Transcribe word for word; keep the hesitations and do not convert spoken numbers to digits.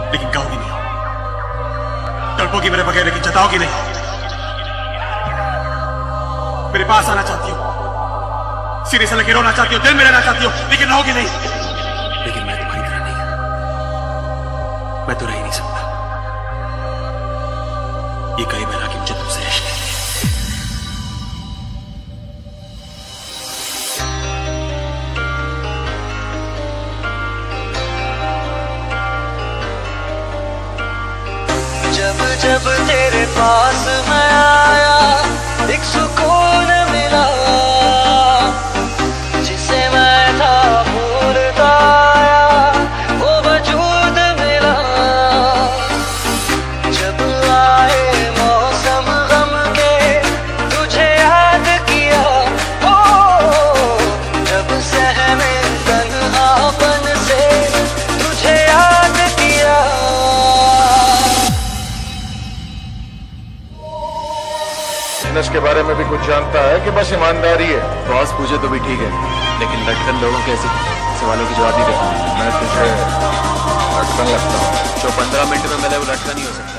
लेकिन कहोगी नहीं, तड़पोगी मेरे बगैर लेकिन जताओगी नहीं। मेरे पास आना चाहती हो, सीने से लगे रोना चाहती हो, दिल में रहना चाहती हो, लेकिन रहोगी नहीं। लेकिन मैं तुम्हारी तरह नहीं, मैं तो रह ही नहीं सकता। ये कई बार कि मुझे तुमसे रिश्ते हैं। जब जब तेरे पास मैं आया एक सुकून मिला, जिसे मैं था भूलता आया वो वजूद मिला। जब आए मौसम गम के तुझे याद किया, ओ जब सहमे तन्हापन से तुझे याद किया। बिजनेस के बारे में भी कुछ जानता है कि बस ईमानदारी है? बॉस पूछे तो भी ठीक है, लेकिन लटकन लोगों के ऐसे सवालों की जवाब नहीं देता। मैं तुझे लटकन लगता हूँ? जो पंद्रह मिनट में मिले वो लटकन नहीं हो सकता।